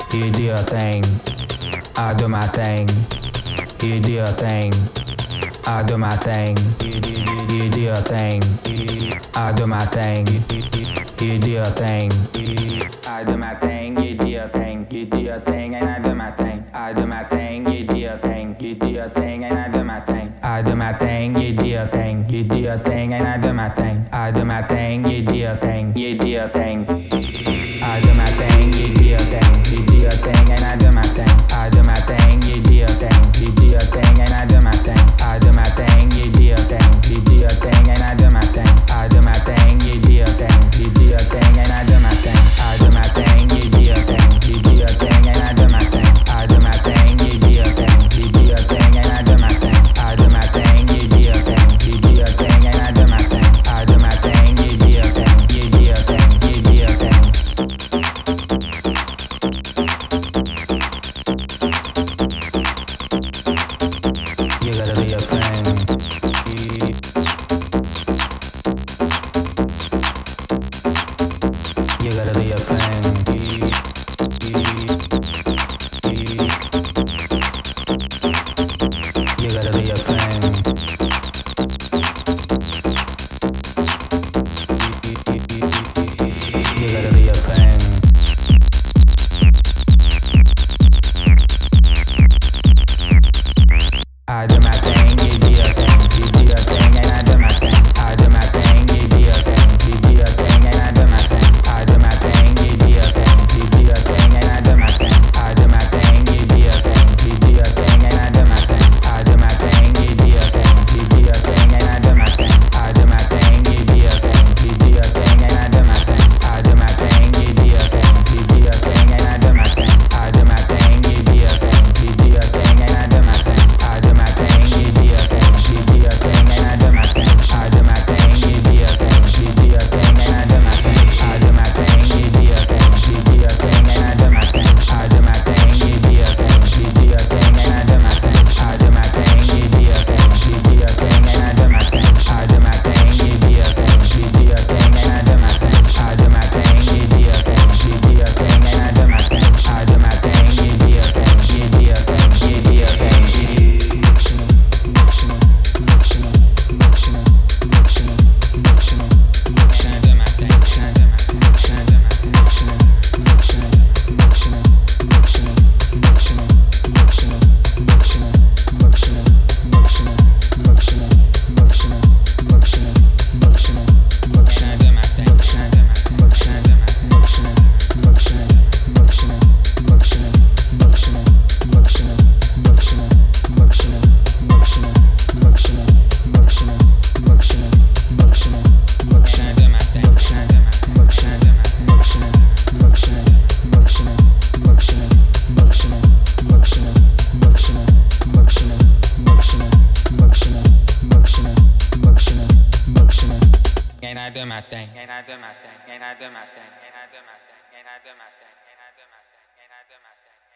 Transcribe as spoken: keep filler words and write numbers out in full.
You do your thing, I do my thing. You do your thing, I do my thing. You do your thing, I do my thing. You do your thing, I do my thing. You do your thing, you do your thing, and I do my thing. I do my thing, you do your thing, you do your thing, and I do my thing. I do my thing, you do your thing, you do your thing, and I do my thing. I do my thing, you do your thing, you do your thing. I do my thing, you do your thing, you do your thing, and I do my thing. I do my thing, you do your thing, you do your thing, and I do my thing. I do my thing, you do your thing, you do your thing, and I do my thing. I do my thing, you do your thing, you do your thing, and I do my thing. I do my thing, you do your thing, you do your thing, and I do my thing. I do my thing, you do your thing, you do your thing, and I do my thing. I do my thing, you do your thing, you do your thing, and I do my thing. I do my thing, you do your thing, you do your thing, you do your thing. You gotta do your thing. You gotta do your thing. You gotta do your thing. You gotta do your thing. I do my thing, you do your thing, you do your thing, and I do my thing. I do my thing, you do your thing, you do your thing, and I do my thing. I do my thing, you do your thing, you do your thing, and I do my thing. I do my thing, you do your thing, you do your thing, and I do my thing. I do my thing, you do your thing, you do your thing, and I do my thing. I do my thing, you do your thing, you do your thing, and I do my thing. I do my thing, you do your thing, you do your thing, and I do my thing. I do my thing, you do your thing, you do your thing, and I do my thing. I do my thing, you do your thing, you do your thing, and I do my thing. I do my thing, you do your thing, you do your thing, and I do my thing. I do my thing, you do your thing, you do your thing, and I do my thing. I do my thing, you do your thing, you do your thing, and I do my thing. I do my thing, you do your thing, you do your thing, and I do my thing. I do my thing, you do your thing, you do your thing, and I do my thing. I do my thing, you do your thing, you do your thing, and I do my thing. I do my thing, you do your thing, you do your thing, you do your thing. And I do my thing, and I do my thing, and I do my thing, and I do my thing, and I do my thing, and I do my thing, and I do my thing.